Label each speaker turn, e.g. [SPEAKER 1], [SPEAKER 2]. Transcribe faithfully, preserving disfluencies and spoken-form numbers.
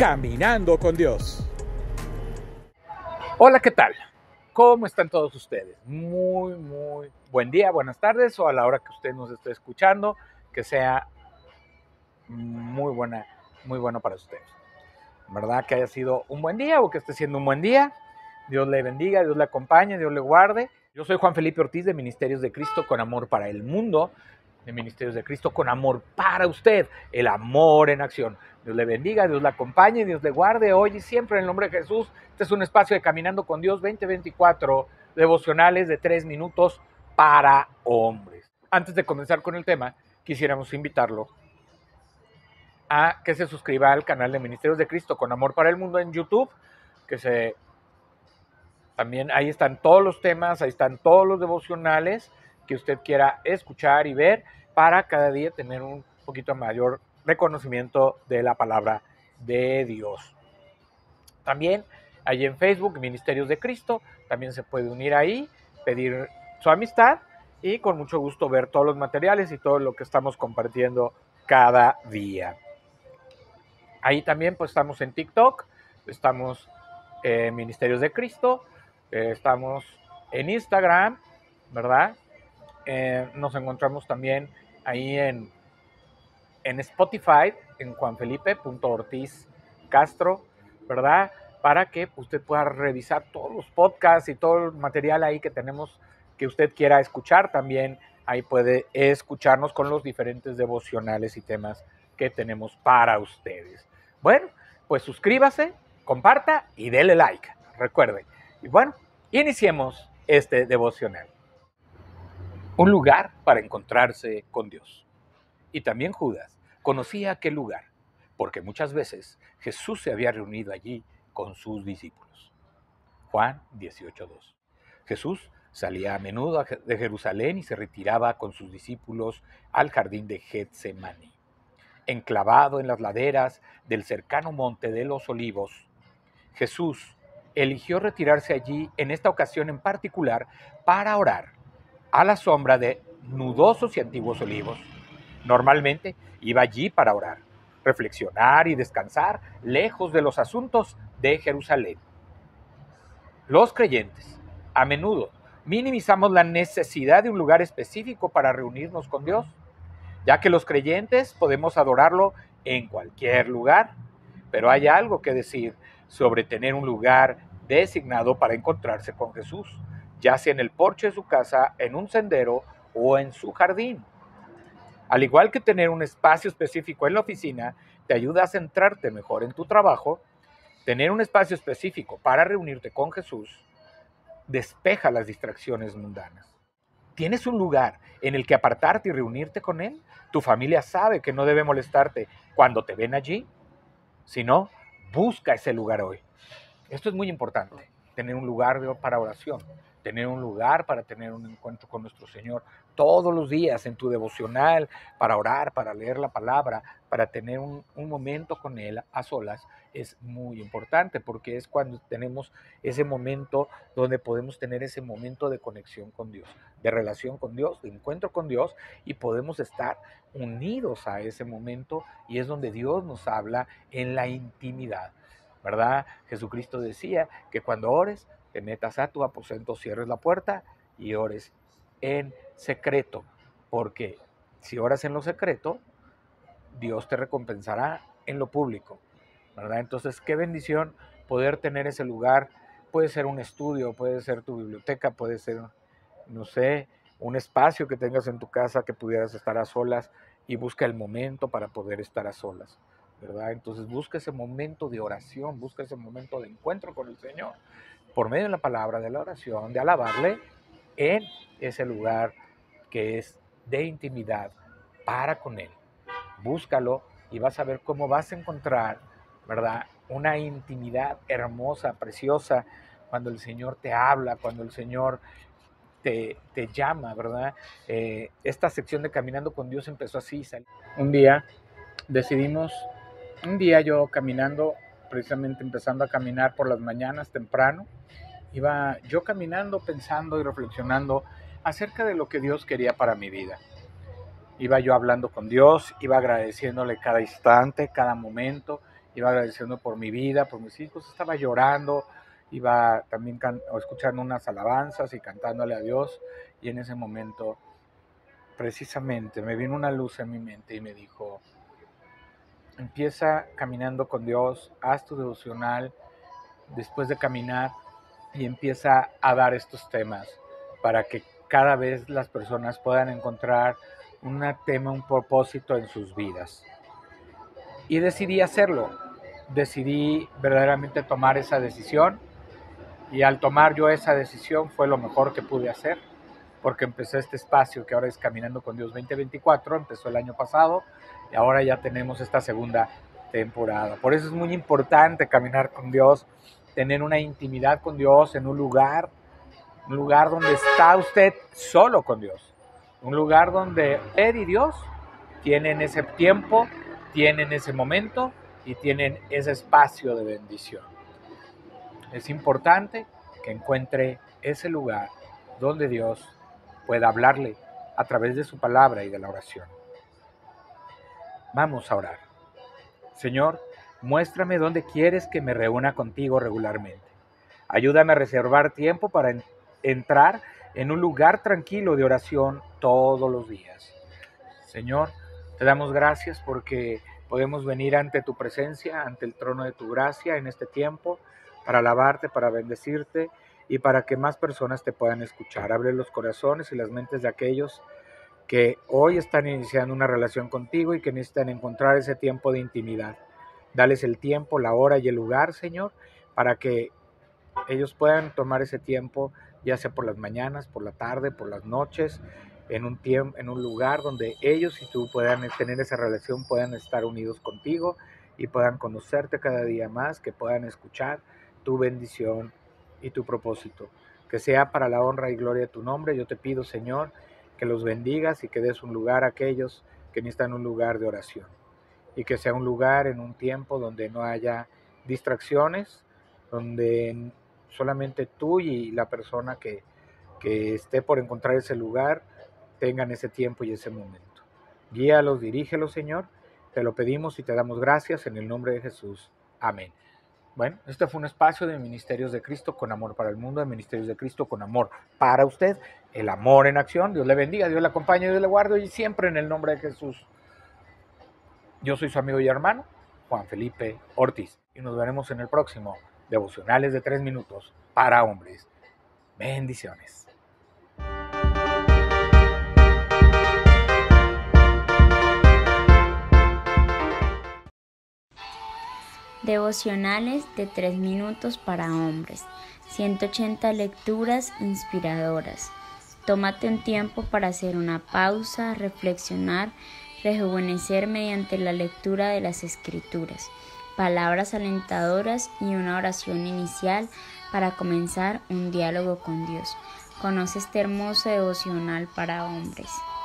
[SPEAKER 1] Caminando con Dios. Hola, ¿qué tal? ¿Cómo están todos ustedes? Muy, muy buen día, buenas tardes o a la hora que usted nos esté escuchando, que sea muy buena, muy bueno para ustedes. ¿Verdad? Que haya sido un buen día o que esté siendo un buen día. Dios le bendiga, Dios le acompañe, Dios le guarde. Yo soy Juan Felipe Ortiz de Ministerios de Cristo con amor para el mundo, de Ministerios de Cristo con amor para usted, el amor en acción. Dios le bendiga, Dios le acompañe, Dios le guarde hoy y siempre en el nombre de Jesús. Este es un espacio de Caminando con Dios veinte veinticuatro, devocionales de tres minutos para hombres. Antes de comenzar con el tema, quisiéramos invitarlo a que se suscriba al canal de Ministerios de Cristo con amor para el mundo en YouTube, que se también ahí están todos los temas, ahí están todos los devocionales que usted quiera escuchar y ver para cada día tener un poquito mayor reconocimiento de la palabra de Dios. También ahí en Facebook, Ministerios de Cristo, también se puede unir ahí, pedir su amistad y con mucho gusto ver todos los materiales y todo lo que estamos compartiendo cada día. Ahí también pues estamos en TikTok, estamos en Ministerios de Cristo, eh, estamos en Instagram, ¿verdad? Eh, nos encontramos también ahí en, en Spotify, en juanfelipe.ortiz Castro, ¿verdad? Para que usted pueda revisar todos los podcasts y todo el material ahí que tenemos que usted quiera escuchar. También ahí puede escucharnos con los diferentes devocionales y temas que tenemos para ustedes. Bueno, pues suscríbase, comparta y dele like, recuerde. Y bueno, iniciemos este devocional. Un lugar para encontrarse con Dios. Y también Judas conocía aquel lugar, porque muchas veces Jesús se había reunido allí con sus discípulos. Juan dieciocho dos. Jesús salía a menudo de Jerusalén y se retiraba con sus discípulos al jardín de Getsemaní. Enclavado en las laderas del cercano monte de los Olivos, Jesús eligió retirarse allí en esta ocasión en particular para orar a la sombra de nudosos y antiguos olivos. Normalmente iba allí para orar, reflexionar y descansar lejos de los asuntos de Jerusalén. Los creyentes, a menudo, minimizamos la necesidad de un lugar específico para reunirnos con Dios, ya que los creyentes podemos adorarlo en cualquier lugar, pero hay algo que decir sobre tener un lugar designado para encontrarse con Jesús, ya sea en el porche de su casa, en un sendero o en su jardín. Al igual que tener un espacio específico en la oficina te ayuda a centrarte mejor en tu trabajo, tener un espacio específico para reunirte con Jesús despeja las distracciones mundanas. ¿Tienes un lugar en el que apartarte y reunirte con Él? ¿Tu familia sabe que no debe molestarte cuando te ven allí? Si no, busca ese lugar hoy. Esto es muy importante, tener un lugar para oración, tener un lugar para tener un encuentro con nuestro Señor todos los días en tu devocional, para orar, para leer la palabra, para tener un, un momento con Él a solas, es muy importante porque es cuando tenemos ese momento donde podemos tener ese momento de conexión con Dios, de relación con Dios, de encuentro con Dios y podemos estar unidos a ese momento y es donde Dios nos habla en la intimidad, ¿verdad? Jesucristo decía que cuando ores, te metas a tu aposento, cierres la puerta y ores en secreto, porque si oras en lo secreto, Dios te recompensará en lo público, ¿verdad? Entonces, qué bendición poder tener ese lugar. Puede ser un estudio, puede ser tu biblioteca, puede ser, no sé, un espacio que tengas en tu casa que pudieras estar a solas y busca el momento para poder estar a solas, ¿verdad? Entonces, busca ese momento de oración, busca ese momento de encuentro con el Señor por medio de la palabra, de la oración, de alabarle en ese lugar que es de intimidad para con Él. Búscalo y vas a ver cómo vas a encontrar, ¿verdad? Una intimidad hermosa, preciosa, cuando el Señor te habla, cuando el Señor te, te llama, ¿verdad? Eh, esta sección de Caminando con Dios empezó así. Un día decidimos, un día yo caminando, precisamente empezando a caminar por las mañanas temprano, iba yo caminando, pensando y reflexionando acerca de lo que Dios quería para mi vida. Iba yo hablando con Dios, iba agradeciéndole cada instante, cada momento iba agradeciendo por mi vida, por mis hijos, estaba llorando, iba también can- o escuchando unas alabanzas y cantándole a Dios, y en ese momento precisamente me vino una luz en mi mente y me dijo: empieza caminando con Dios, haz tu devocional después de caminar y empieza a dar estos temas para que cada vez las personas puedan encontrar un tema, un propósito en sus vidas. Y decidí hacerlo, decidí verdaderamente tomar esa decisión, y al tomar yo esa decisión fue lo mejor que pude hacer, porque empecé este espacio que ahora es Caminando con Dios veinte veinticuatro, empezó el año pasado y ahora ya tenemos esta segunda temporada. Por eso es muy importante caminar con Dios, tener una intimidad con Dios en un lugar, un lugar donde está usted solo con Dios, un lugar donde usted y Dios tienen ese tiempo, tienen ese momento y tienen ese espacio de bendición. Es importante que encuentre ese lugar donde Dios pueda hablarle a través de su palabra y de la oración. Vamos a orar. Señor, muéstrame dónde quieres que me reúna contigo regularmente. Ayúdame a reservar tiempo para en- entrar en un lugar tranquilo de oración todos los días. Señor, te damos gracias porque podemos venir ante tu presencia, ante el trono de tu gracia en este tiempo, para alabarte, para bendecirte y para que más personas te puedan escuchar. Abre los corazones y las mentes de aquellos que hoy están iniciando una relación contigo y que necesitan encontrar ese tiempo de intimidad. Dales el tiempo, la hora y el lugar, Señor, para que ellos puedan tomar ese tiempo, ya sea por las mañanas, por la tarde, por las noches, en un tiempo, en un lugar donde ellos y tú puedan tener esa relación, puedan estar unidos contigo y puedan conocerte cada día más, que puedan escuchar tu bendición y tu propósito. Que sea para la honra y gloria de tu nombre. Yo te pido, Señor, que los bendigas y que des un lugar a aquellos que necesitan un lugar de oración. Y que sea un lugar en un tiempo donde no haya distracciones, donde solamente tú y la persona que, que esté por encontrar ese lugar tengan ese tiempo y ese momento. Guíalos, dirígelos, Señor. Te lo pedimos y te damos gracias en el nombre de Jesús. Amén. Bueno, este fue un espacio de Ministerios de Cristo con amor para el mundo, de Ministerios de Cristo con amor para usted, el amor en acción. Dios le bendiga, Dios le acompañe, Dios le guarde y siempre en el nombre de Jesús. Yo soy su amigo y hermano, Juan Felipe Ortiz, y nos veremos en el próximo Devocionales de tres minutos para hombres. Bendiciones.
[SPEAKER 2] Devocionales de tres minutos para hombres. ciento ochenta lecturas inspiradoras. Tómate un tiempo para hacer una pausa, reflexionar, rejuvenecer mediante la lectura de las Escrituras, palabras alentadoras y una oración inicial para comenzar un diálogo con Dios. Conoce este hermoso devocional para hombres.